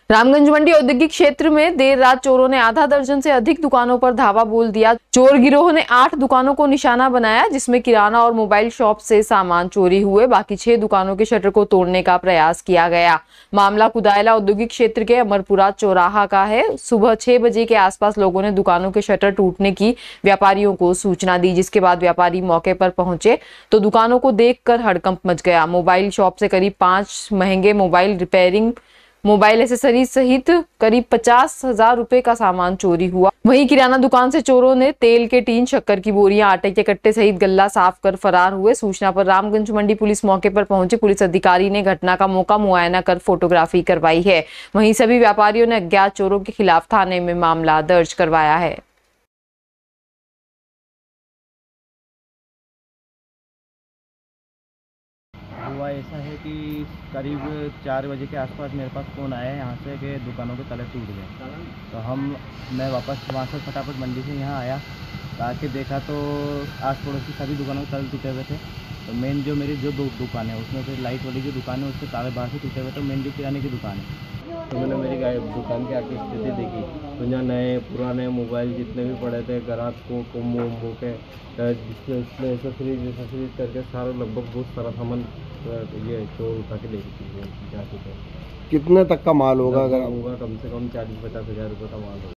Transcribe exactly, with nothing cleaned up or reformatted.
रामगंज मंडी औद्योगिक क्षेत्र में देर रात चोरों ने आधा दर्जन से अधिक दुकानों पर धावा बोल दिया। चोर गिरोह ने आठ दुकानों को निशाना बनाया, जिसमें किराना और मोबाइल शॉप से सामान चोरी हुए। बाकी छह दुकानों के शटर को तोड़ने का प्रयास किया गया। मामला कुदायला औद्योगिक क्षेत्र के अमरपुरा चौराहा का है। सुबह छह बजे के आसपास लोगों ने दुकानों के शटर टूटने की व्यापारियों को सूचना दी, जिसके बाद व्यापारी मौके पर पहुंचे तो दुकानों को देखकर हड़कंप मच गया। मोबाइल शॉप से करीब पांच महंगे मोबाइल रिपेयरिंग मोबाइल एसेसरीज सहित करीब पचास हजार रुपए का सामान चोरी हुआ। वहीं किराना दुकान से चोरों ने तेल के टीन, शक्कर की बोरियां, आटे के कट्टे सहित गल्ला साफ कर फरार हुए। सूचना पर रामगंज मंडी पुलिस मौके पर पहुंची। पुलिस अधिकारी ने घटना का मौका मुआयना कर फोटोग्राफी करवाई है। वहीं सभी व्यापारियों ने अज्ञात चोरों के खिलाफ थाने में मामला दर्ज करवाया है। हुआ ऐसा है कि करीब चार बजे के आसपास मेरे पास फ़ोन आया है यहाँ से कि दुकानों के तले टूट गए। तो हम मैं वापस वहाँ से फटाफट मंडी से यहाँ आया, आके देखा तो आस पड़ोस की सभी दुकानों के ताले टूटे हुए थे। तो मेन जो मेरी जो दो दुकान है उसमें से लाइट वाली जो दुकान है उसके ताले बाहर से टूटे हुए, तो मेन जो किराने की दुकान है। तो मैंने मेरी दुकान की आगे स्थिति देखी तो यहाँ नए पुराने मोबाइल जितने भी पड़े थे, ग्राहक को कोम्बो वोम्बो के डिस्प्ले एसेसरीज एसेसरीज करके सारा लगभग बहुत सारा सामान ये चोर उठा के ले जा चुके हैं। कितने तक का माल होगा? अगर होगा कम से कम चालीस पचास हज़ार रुपये का माल होगा।